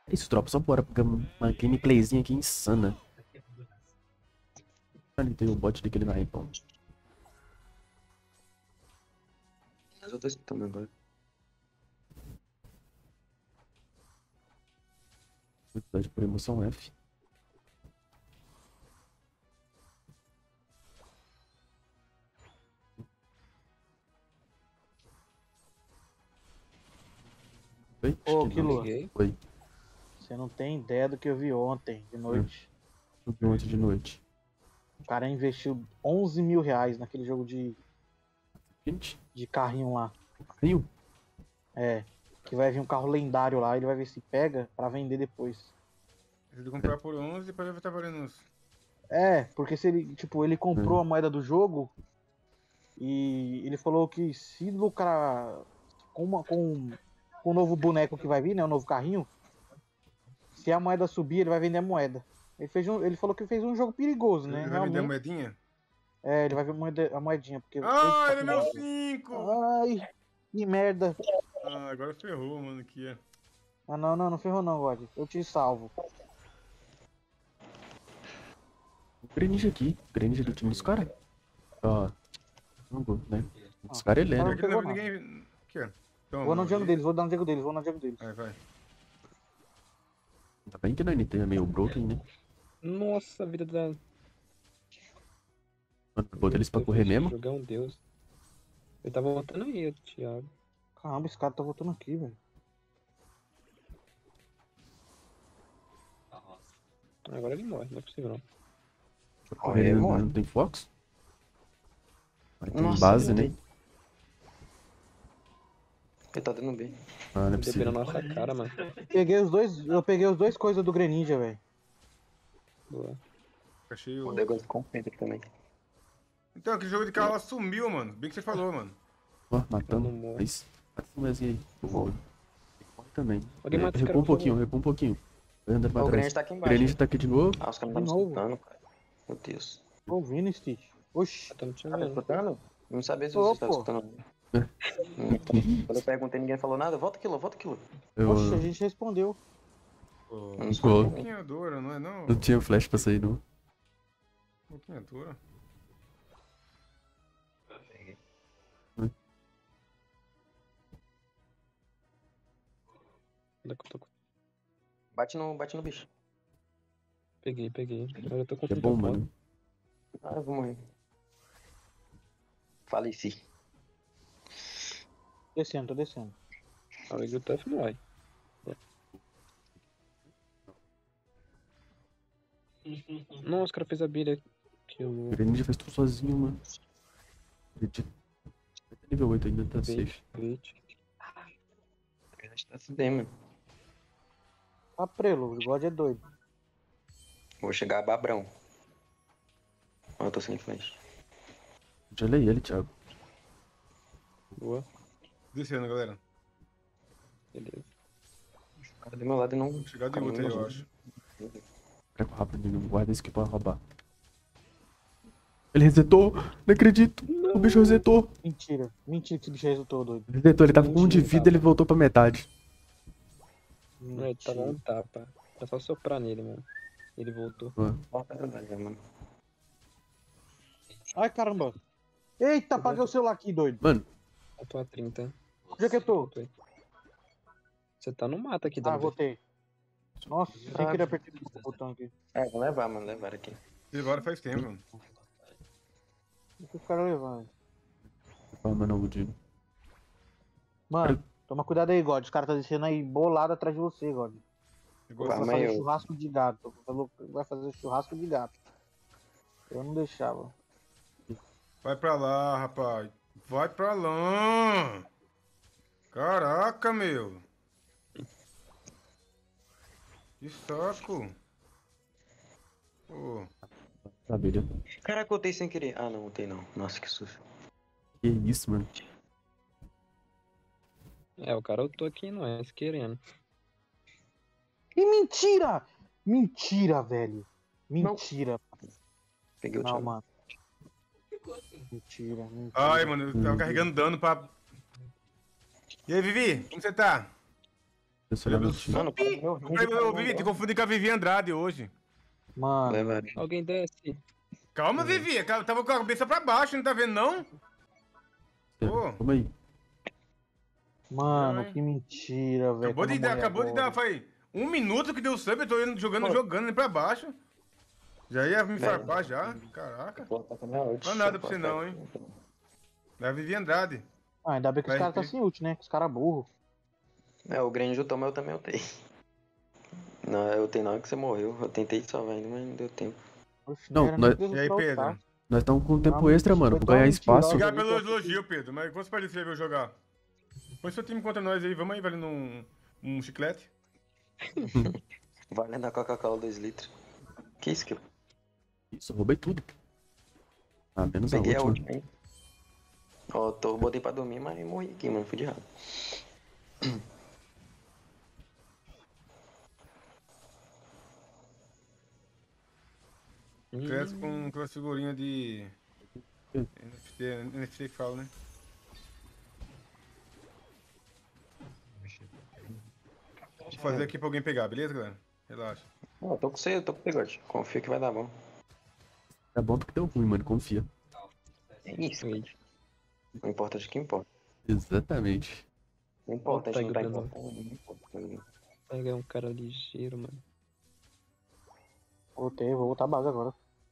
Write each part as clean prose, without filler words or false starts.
Isso, tropa, só bora pegar uma gameplayzinha aqui insana. Ali tem o bot daquele na então. Mas eu tô escutando agora. Velocidade por emoção F. Oi? Acho Ô, que não. Kilo, Peguei. Oi. você não tem ideia do que eu vi ontem de noite. Subiu ontem de noite. O cara investiu 11 mil reais naquele jogo Gente, de carrinho lá. caiu. É. Que vai vir um carro lendário lá, ele vai ver se pega pra vender depois. Se ele comprar por 11, depois vai estar valendo uns. É, porque se ele, tipo, ele comprou a moeda do jogo e ele falou que se lucrar com o novo boneco que vai vir, né, o novo carrinho, se a moeda subir, ele vai vender a moeda. Ele falou que fez um jogo perigoso, né? Ele vai vender a Realmente. moedinha? É, ele vai ver a moedinha, porque. Ah, Eita, ele é meu 5! ai, que merda. Ah, agora ferrou, mano, aqui. Ah, não ferrou não, God. Eu te salvo. O Greninja aqui. O Greninja do time dos caras. Ó. Jogo, né? Os caras ele é, Não né? Aqui não pegou vai nada. ninguém. Aqui, ó. Toma, Vou no ali. Django deles, vou dar no Django deles, vou no Django deles. Vai. Ainda bem que na NT é meio broken, né? Nossa, a vida da. Mano, bota eles pra correr mesmo. Jogar um deus. Ele tá voltando aí, Thiago. Caramba, esse cara tá voltando aqui, velho. Agora ele morre, não é possível não. Correr, Olha, não, mano. não tem Fox? Mas tem Nossa, base, meu né? Deus. Ele tá dando bem. Ah, não é Ele deu bem na possível. nossa cara, mano. Eu peguei os dois coisas do Greninja, velho. Boa. Achei O o. negócio compensa aqui também. Então, aquele jogo de carro lá sumiu, mano. Bem que você falou, mano. Ó, Eu matando. não morro. Mas, mata esse molezinho aí. Boa. Corre também. Alguém mata esse cara, Recua um por favor. pouquinho, recua um pouquinho. Vai andando pra Ó, o trás. Greninja tá aqui O embaixo. Greninja tá aqui de novo. Ah, os caras De não estão novo. escutando, cara. Meu Deus. Tô ouvindo, Stitch. Oxi. Eu tô não te Tá vendo. escutando? Não sabia se Tô, você estava pô. escutando. É. Quando eu perguntei, ninguém falou nada. Volta aquilo, volta aquilo. Eu Oxi, a gente respondeu. Pô, Eu não um sou. pouquinho dura, não é não? não tinha flash pra sair, não. Um pouquinho dura. Bate no bicho. Peguei. Agora eu tô com É 30 bom, pontos. mano. Ah, eu vou morrer. Faleci. Tô descendo. A hora do Tuff morre. Nossa, o cara fez a bilha que O eu Greninja fez tudo sozinho, mano. Acredito. Nível 8 ainda tá vi. safe. A gente tá se bem, mano. Tá prelo, o God é doido. Vou chegar a Babrão. Ó, eu tô sem flash. Já lei ele, Thiago. Boa, Descendo, galera. beleza. O cara do meu lado não. Vou chegar de Cara, outra aí, eu não- acho. Pega rápido, não guarda isso aqui pra roubar. Ele resetou! Não acredito! O bicho resetou! Mentira que esse bicho resultou, doido. Resetou, ele tava com 1 de Mentira, vida, ele voltou pra metade. Ele tava um tapa. É só soprar nele, mano. Ele voltou. Ó, tá verdade, mano. Ai, caramba. Eita, apaguei o celular aqui, doido. Mano, Eu tô a 30. Onde é que eu tô? Voltei. Você tá no mato aqui, Ah, Davi. voltei. Nossa, sem querer apertar o botão aqui. É, vou levar, mano. Levar aqui. Levaram faz tempo, mano. O que os caras levaram? calma não, Gudigo. Mano, toma cuidado aí, God. Os caras tá descendo aí bolado atrás de você, God. Igual Vai Calma fazer aí, eu- churrasco de gato. Falou que vai fazer churrasco de gato. Eu não deixava. Vai pra lá, rapaz. Vai pra lá. Caraca, meu. Que saco. Pô. Maravilha. Caraca, eu voltei sem querer. Ah, não, voltei não. Nossa, que susto. Que isso, mano. É, o cara eu tô aqui em nós, querendo. E mentira! Mentira, velho. Mentira. Peguei o Não, Thiago. mano. Mentira. Ai, mano, eu tava carregando dano pra... E aí, Vivi? Como você tá? Impressionante. Mano, Eu Vivi, te confundi com a Vivi Andrade hoje. Mano, leva. Alguém desce. Calma, Vivi. Tava com a cabeça pra baixo, não tá vendo, não? Pô. Calma aí. mano, Ai. que mentira, velho. Acabou de dar, foi 1 minuto que deu sub, eu tô indo jogando ali pra baixo. Já ia me farpar já. Caraca. Pô, tá com a minha ult. Não é nada pra você não, hein? É a Vivi Andrade. Ah, ainda bem que os Vai caras tá ter. sem ult, né? Que os caras burros. É, o Granger tomou, eu também ultei. Não, eu ultei na hora que você morreu. Eu tentei salvar ainda, mas não deu tempo. Oxe, Não, era nós- nem E aí, pra Pedro? ultar. Nós estamos com tempo Não, extra, mano, foi pra ganhar tão espaço. mentiroso. Obrigado pelo elogio, Pedro. Mas quantos partidas você veio jogar? Põe seu time contra nós aí. Vamos aí, valendo um chiclete. Valendo a Coca-Cola 2 litros. Que isso, que Isso, eu roubei tudo. Ah, menos a peguei a última. última aí. Ó, botei pra dormir, mas morri aqui, mano. Fui de errado. Cresce com aquela figurinha de NFT que fala, né? Vou fazer aqui pra alguém pegar, beleza, galera? Relaxa. Ó, tô com você, God. Confio que vai dar bom. É bom porque deu ruim, mano, confia. É isso. Oi. Não importa de que importa. Exatamente. Não importa, a gente não tá Pega o Brandon. importando. Não importa. Pega um cara ligeiro, mano. Voltei, vou voltar a base agora.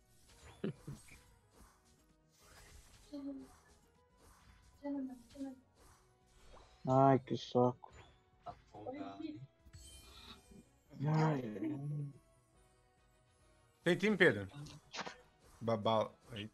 Ai, que saco. Ai, Tem time, Pedro? Babal. Aí.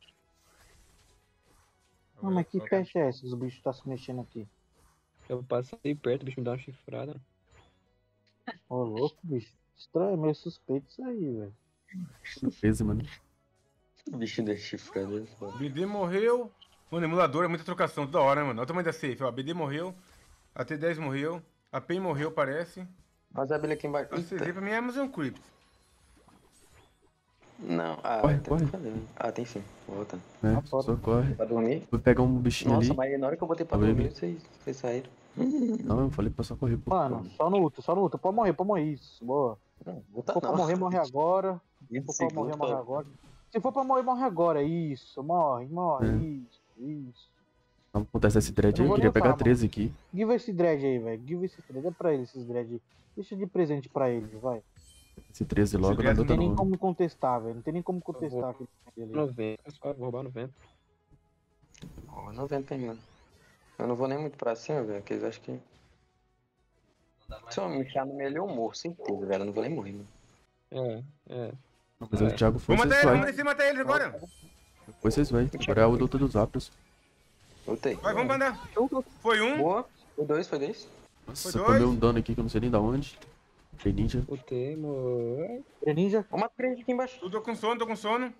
não, mas que peste é essa? Os bichos tá se mexendo aqui. Eu passei perto, o bicho me dá uma chifrada. Ô, louco, bicho. Estranho, meio suspeito isso aí, velho. Surpresa, mano. O bicho da chifrada. BD morreu. Mano, emulador é muita trocação, toda hora, né, mano? Olha o tamanho da safe, ó. BD morreu. A T10 morreu. A PEN morreu, parece. Mas a abelha aqui embaixo. A CZ pra mim é Amazon Crypt. Não, Corre, tem corre. que fazer, né? Ah, tem sim. Vou voltar. É, foda. só corre. Pra dormir? Vou pegar um bichinho Nossa, ali. mas na hora que eu botei pra Tá dormir, vendo? vocês saíram. Não, eu falei pra só correr. Pô. Mano, só no luta, só no luta. Pode morrer, isso. Boa. Não, Se voltar for pra não. morrer, morre agora. Se 20 for pra morrer, segundos, morre pô. agora. Se for pra morrer, morre agora. Isso, morre, isso. Vamos acontece esse dread Eu aí, eu vou queria lutar, pegar mano. 13 aqui. Give esse dread aí, velho. Give esse dread. Dá pra ele esses dread aí. Deixa de presente pra ele, vai. Esse 13 logo, Esse não 13 Não luta tem nem não. como contestar, velho. Não tem nem como contestar aquele dread ali. 90, só vou roubar 90. Ó, 90 ainda. Eu não vou nem muito pra cima, velho, porque eles acham que... Se eu me deixar no melhor humor, certeza, velho. Eu não vou nem morrer, mano. Mas o Thiago foi, Vamos vocês matar ele, vai. vamos descer e matar eles agora. Foi, vocês vai. Agora é a luta dos Apros. Lutei. Vai, vamos mandar. Foi um. Boa. Foi dois. Nossa, Foi tomei dois. um dano aqui que eu não sei nem da onde. Tem ninja. O Temo. Ninja, Vou matar ele aqui embaixo. Eu tô com sono.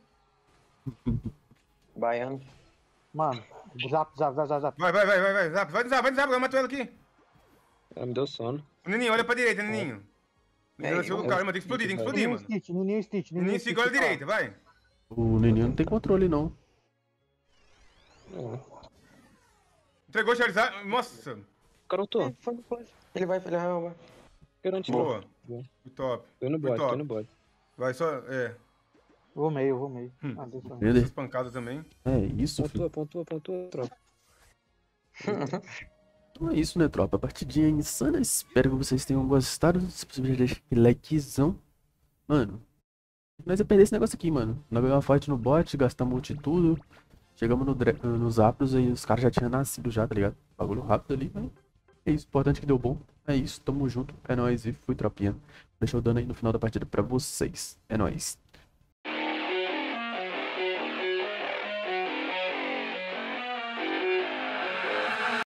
Baiano. mano. Zap. Vai. Zap, eu mato ela aqui. Ela me deu sono. Neninho, olha pra direita, Neninho. Neninho vai ser o cara, mas tem que explodir, Neninho mano. Stitch, Neninho Stitch. Neninho, siga olha direita, vai. O Neninho não tem controle, não. É. Entregou o Charizard. Nossa, Cara, eu tô. Ele vai roubar. Garantido. boa. Boa. Foi top. Tô no bot, top. tô no bot. Vai só, Vou meio. Ah, deixa eu ver. Entendeu? essas pancadas também. É isso, filho. Pontua, tropa. Então é isso, né, tropa? Partidinha insana. Espero que vocês tenham gostado. Se possível, deixa aquele likezão. Mano, nós ia perder esse negócio aqui, mano. Nós ganhamos uma fight no bot, gastamos ult e tudo. Chegamos nos Apros e os caras já tinham nascido já, tá ligado? Bagulho rápido ali, mas é isso. Importante que deu bom. É isso, tamo junto. É nóis e fui, tropinha. Deixa eu dando aí no final da partida pra vocês. É nóis.